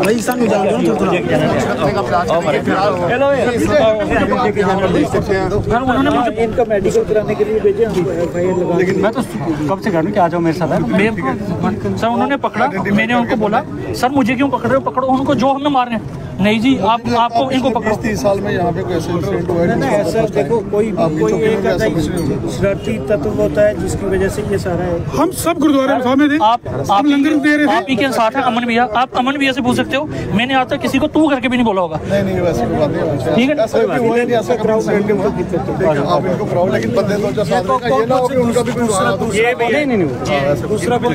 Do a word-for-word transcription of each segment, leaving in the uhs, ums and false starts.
भाई सानू जान दो थोड़ा उन्होंने मुझे इनका मेडिकल कराने के लिए भेजे, लेकिन मैं तो कब से कह रहा हूँ कि आ जाओ मेरे साथ। सर उन्होंने पकड़ा, मैंने उनको बोला सर मुझे क्यों पकड़ रहे हो, पकड़ो उनको जो हमें मारने। नहीं जी आप आपको इनको पकड़ो। तीस साल में यहाँ पे कोई ऐसा इंसिडेंट हुआ है? ऐसा देखो कोई कोई एक शरारती तत्व होता है जिसकी वजह से ये सारा है। हम सब गुरुद्वारे में थे, आप आप लंगर दे रहे थे, आप ही के साथ हैं अमन भैया, आप अमन भैया से पूछ सकते हो। मैंने आज तक किसी को तू करके भी नहीं बोला होगा। नहीं नहीं वैसे कोई बात नहीं, ठीक है ऐसा भी हुआ नहीं, ऐसा कराओ आप इनको कराओ, लेकिन बंदे दो जो साथ में ये ना हो कि उनका भी कोई ये नहीं नहीं दूसरा को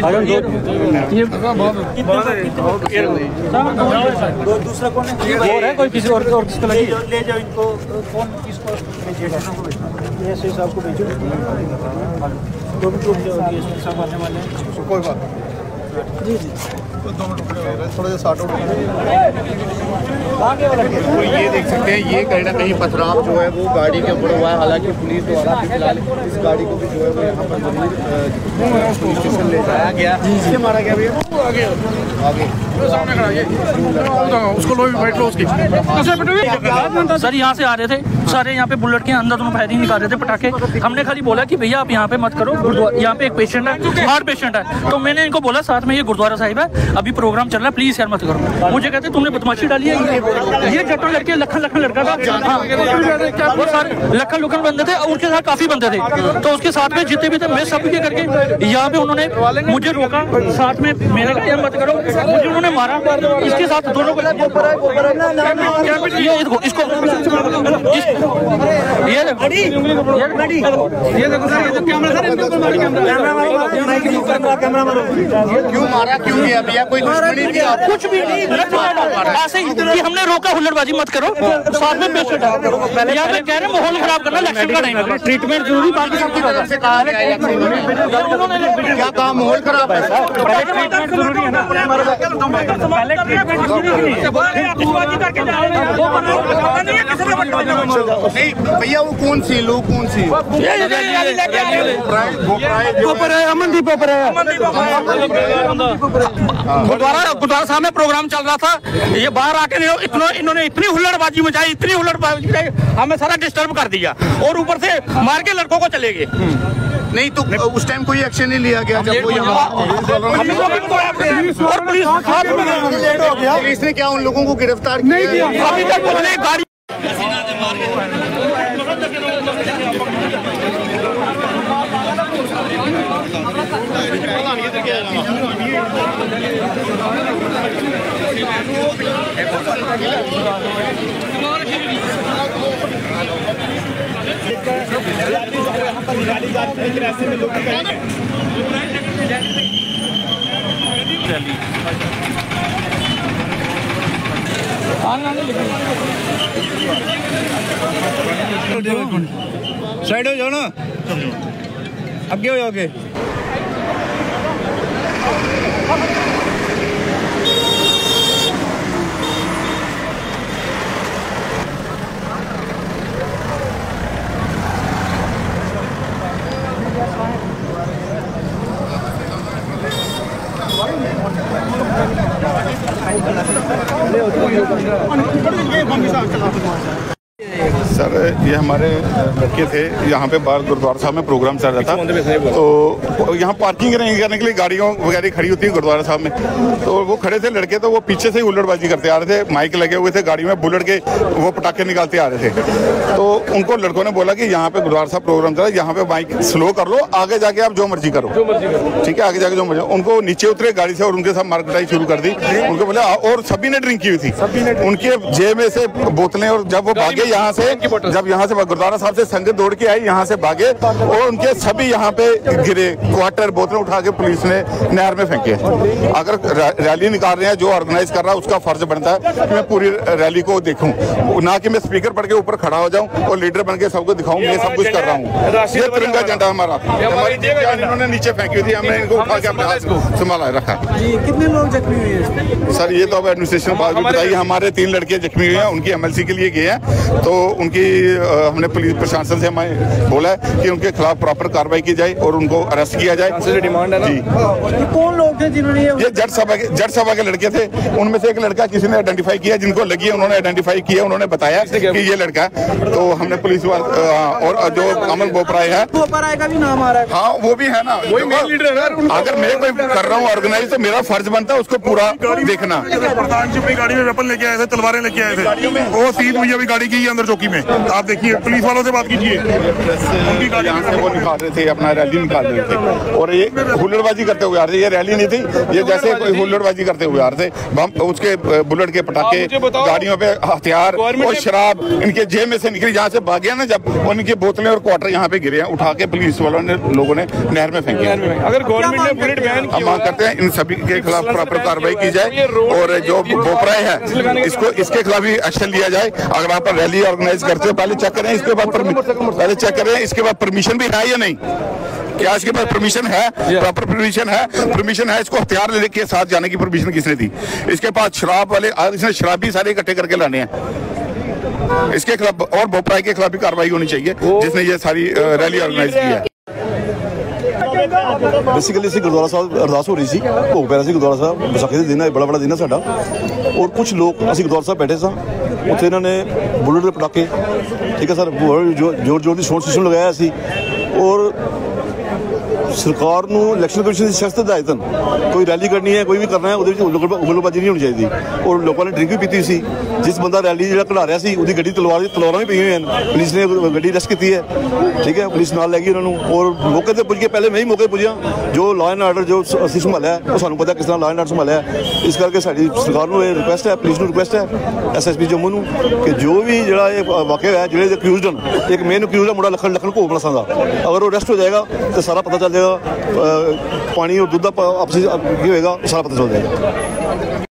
दूसरा कौन है, कोई किसी और और किसको लगी? ले जाओ इनको, कौन किसको भेजिएगा? ऐसे साहब को भेजो, दो मिनट रुक जाओ, सब आने वाले हैं। कोई बात जी जी दो मिनट थोड़ा सा साठ आउट। तो ये देख सकते हैं, ये कहीं ना कहीं पथराव जो है वो गाड़ी के ऊपर हुआ है। हालांकि पुलिस द्वारा फिलहाल इस गाड़ी को भी जो है वो यहाँ पर पुलिस स्टेशन ले जाया गया। इससे मारा गया भैया आगे आगे सामने खड़ा ये उसको लो बैठ लो उसकी। सर यहाँ से आ रहे थे सारे, यहाँ पे बुलेट के अंदर दोनों फायरिंग निकाल रहे थे पटाखे। हमने खाली बोला कि भैया आप यहाँ पे मत करो, यहाँ पे एक पेशेंट है, हार्ट पेशेंट है। तो मैंने इनको बोला साथ में ये गुरुद्वारा साहिब है, अभी प्रोग्राम चल रहा है, प्लीज यार मत करो। मुझे कहते तुमने बदमाशी डाली है। ये जट्टो लड़के लखन लखन लड़का था, वो सारे लखन लुखन बंदे थे, उनके साथ काफी बंदे थे। तो उसके साथ में जितने भी थे मैं सब के करके यहाँ पे उन्होंने मुझे रोका, साथ में मैंने कहा मत करो, मुझे उन्होंने मारा। इसके साथ दोनों को ये देखो इसको ये ये देखो सर, ये कैमरा सर क्यों मारा, क्यों किया भैया? कोई दुश्मनी नहीं, कुछ भी नहीं, ऐसे ही कि हमने रोका हुल्लड़बाजी मत करो, साथ में पेशेंट है। यहाँ पे कह रहे माहौल खराब करना, इलेक्शन का टाइम है, ट्रीटमेंट जरूरी। बाकी सबकी तरफ से कहा गया है क्या कहा माहौल खराब है, ट्रीटमेंट जरूरी है ना। पहले ट्रीटमेंट जरूरी है, नहीं भैया वो कौन सी लोग कौन सी अमनदीप गुरुद्वारा गुरुद्वारा साहब में प्रोग्राम चल रहा था, ये बाहर आके इतना इन्होंने इतनी हुल्लड़बाजी मचाई, इतनी हुल्लड़बाजी मचाई, हमें सारा डिस्टर्ब कर दिया और ऊपर से मार के लड़कों को चले गए। नहीं तो उस टाइम कोई एक्शन नहीं लिया गया जब वो यहाँ पुलिस ने क्या उन लोगों को गिरफ्तार नहीं किया? अभी तक बोले गाड़ी साइड हो जाओ ना, आगे हो जाओगे। सर ये हमारे लड़के थे, यहाँ पे बाहर गुरुद्वारा साहब में प्रोग्राम चल रहा था, तो यहाँ पार्किंग करने के लिए गाड़ियों वगैरह खड़ी होती है गुरुद्वारा साहब में, तो वो खड़े थे लड़के, तो वो पीछे से ही हुल्लड़बाजी करते आ रहे थे, माइक लगे हुए थे गाड़ी में, बुलेट के वो पटाखे निकालते आ रहे थे। तो उनको लड़कों ने बोला कि यहाँ पे गुरुद्वारा साहब प्रोग्राम चल रहा है, यहाँ पे माइक स्लो कर लो, आगे जाके आप जो मर्जी करो, ठीक है, आगे जाके जो मर्जी। उनको नीचे उतरे गाड़ी से और उनके साथ मारकुटाई शुरू कर दी। उनको बोला, और सभी ने ड्रिंक की हुई थी, उनके जेब में से बोतलें, और जब वो भागे यहाँ से, जब यहाँ से गुरुद्वारा साहब से संगत दौड़ के आई, यहाँ से भागे और उनके सभी यहाँ पे गिरे, क्वार्टर बोतलें उठा के पुलिस ने नहर में फेंके। अगर रैली निकाल रहे हैं, जो ऑर्गेनाइज कर रहा है उसका फर्ज बनता है कि मैं पूरी रैली को देखूं, ना कि मैं स्पीकर पढ़ के ऊपर खड़ा हो जाऊं और लीडर बन के सबको दिखाऊं मैं सब कुछ कर रहा हूँ। ये तिरंगा झंडा हमारा, इन्होंने नीचे फेंकी थी, हमने इनको उठा के अपने हाथ संभाला रखा। कितने लोग जख्मी हुए हैं सर? ये तो अब एडमिनिस्ट्रेशन बात भी बताइए। हमारे तीन लड़के जख्मी हुए हैं, उनकी एमएलसी के लिए गए हैं, तो उनकी हमने पुलिस प्रशासन से हमें बोला है कि उनके खिलाफ प्रॉपर कार्रवाई की जाए और उनको अरेस्ट किया जाए। डिमांड है ना जी। ये कौन लोग थे जिन्होंने ये जज सभा के जज सभा के लड़के थे, उनमें से एक लड़का किसी ने आइडेंटिफाई किया, जिनको लगी है उन्होंने आइडेंटिफाई किया, उन्होंने बताया कि ये लड़का है। तो हमने पुलिस और जो अमन बोपराय है, बोपराय का भी नाम आ रहा है। हाँ वो भी है ना, वही मेन लीडर है ना। अगर मैं कोई कर रहा हूँ ऑर्गेनाइज तो मेरा फर्ज बनता है उसको पूरा देखना। प्रधान जी अपनी गाड़ी में वेपन लेके आए थे, तलवारें लेके आए थे, वो सीट हुई अभी गाड़ी की अंदर चौकी में। आप देखिए पुलिस वालों से बात कीजिए, उनकी गाड़ी से वो निकाल रहे थे, अपना रैली निकाल रहे थे और ये हुल्लड़बाजी करते हुए आ रहे थे। ये रैली नहीं थी, ये जैसे कोई हुल्लड़बाजी करते हुए आ रहे थे। बम उसके बुलेट के पटाखे, गाड़ियों पे हथियार और शराब इनके जेब में से निकली, जहाँ से भाग गया ना जब, उनकी बोतलें और क्वार्टर यहाँ पे गिरे हैं, उठा के पुलिस वालों ने लोगों ने नहर में फेंके। अगर गवर्नमेंट ने बुलेट बैन हम मांग करते हैं इन सभी के खिलाफ प्रॉपर कार्रवाई की जाए और जो बोपराय है इसको इसके खिलाफ भी एक्शन लिया जाए। अगर आप रैली ऑर्गेनाइज करते हो पहले चेक करें, इसके बाद पहले चेक करें इसके बाद परमिशन भी है या नहीं, क्या इसके पास परमिशन है, प्रॉपर परमिशन है, परमिशन है। इसको हथियार लेके साथ जाने की परमिशन किसने दी? इसके पास शराब वाले, इसने शराब भी सारे इकट्ठे करके लाने हैं। इसके खिलाफ और बोपराय के खिलाफ भी कार्रवाई होनी चाहिए जिसने ये सारी रैली ऑर्गेनाइज की है। बेसिकली ਅਸੀਂ ਗੁਰਦੁਆਰਾ ਸਾਹਿਬ ਅਰਦਾਸ ਹੋ ਰਹੀ ਸੀ, ਭੋਗ ਪੈ ਰਿਹਾ ਸੀ ਗੁਰਦੁਆਰਾ ਸਾਹਿਬ, ਵਿਸਾਖੀ ਦਾ ਦਿਨ ਹੈ, ਬੜਾ ਬੜਾ ਦਿਨ ਹੈ ਸਾਡਾ। ਔਰ ਕੁਝ ਲੋਕ ਅਸੀਂ ਗੁਰਦੁਆਰਾ ਸਾਹਿਬ ਬੈਠੇ ਸਾਂ, ਉੱਥੇ ਇਹਨਾਂ ਨੇ ਬੁਲਟ ਦੇ ਪਟਾਕੇ, ਠੀਕ ਹੈ ਸਰ, ਜ਼ੋਰ ਜ਼ੋਰ ਦੀ ਸਾਊਂਡ ਸਿਸਟਮ ਲਗਾਇਆ ਸੀ। ਔਰ ਸਰਕਾਰ ਨੂੰ ਇਲੈਕਸ਼ਨ ਕਮਿਸ਼ਨ ਦੀ ਸਖਤ ਹਦਾਇਤ ਹਨ, ਕੋਈ ਰੈਲੀ ਕਰਨੀ ਹੈ, ਕੋਈ ਵੀ ਕਰਨਾ ਹੈ, ਉਹਦੇ ਵਿੱਚ ਉਗਲਬਾਜ਼ੀ ਨਹੀਂ ਹੋਣੀ ਚਾਹੀਦੀ। ਔਰ ਲੋਕਾਂ ਨੇ ਡਰਿੰਕ ਵੀ ਪੀਤੀ ਸੀ। ਜਿਸ ਬੰਦਾ ਰੈਲੀ ਜਿਹੜਾ ਕਢਾ ਰਿਹਾ ਸੀ ਉਹਦੀ ਗੱਡੀ ਤਲਵਾਰ ਦੀ ਤਲਵਾਰਾਂ ਵੀ ਪਈਆਂ ਹੋਈਆਂ ਹਨ, ਪੁਲਿਸ ਨੇ ਗੱਡੀ ਅਰੈਸਟ ਕੀਤੀ ਹੈ, ਠੀਕ ਹੈ, ਪੁਲਿਸ ਨਾਲ ਲੈ ਗਈ ਉਹਨਾਂ ਨੂੰ। ਔਰ ਮੌਕੇ 'ਤੇ ਪੁੱਜ ਕੇ, ਪਹਿਲੇ ਮੈਂ ਹੀ ਮੌਕੇ ਪੁੱਜਿਆ, ਜੋ ਲਾਅ ਐਂਡ ਆਰਡਰ ਜੋ ਅਸੀਂ ਸੰਭਾਲਿਆ ਉਹ ਸਾਨੂੰ ਪਤਾ ਕਿਸ ਤਰ੍ਹਾਂ ਲਾਅ ਐਂਡ ਆਰਡਰ ਸੰਭਾਲਿਆ। ਇਸ ਕਰਕੇ ਸਾਡੀ ਸਰਕਾਰ ਨੂੰ ਇਹ ਰਿਕੁਐਸਟ ਹੈ, ਪੁਲਿਸ ਨੂੰ ਰਿਕੁਐਸਟ ਹੈ, ਐਸ ਐਸ ਪੀ ਜੰਮੂ ਨੂੰ, ਕਿ ਜੋ ਵੀ ਜਿਹੜਾ ਇਹ ਵਾਕਿਆ ਹੋਇਆ, ਜਿਹੜੇ ਅਕਿਊਜ਼ਡ ਹਨ, ਇੱਕ ਮੇਨ ਅਕਿਊਜ਼ਡ ਹੈ ਮੁੰਡਾ ਲਖਨ ਲਖਨ ਘੋਗ ਮਲਸਾਂ ਦਾ, ਅਗਰ ਉਹ ਅਰੈਸਟ ਹੋ ਜਾਏਗਾ ਤਾਂ ਸਾਰਾ ਪਤਾ ਚੱਲ ਜਾਏਗਾ, ਪਾਣੀ और दूध का आपसी ये होएगा, सारा पता चल जाएगा।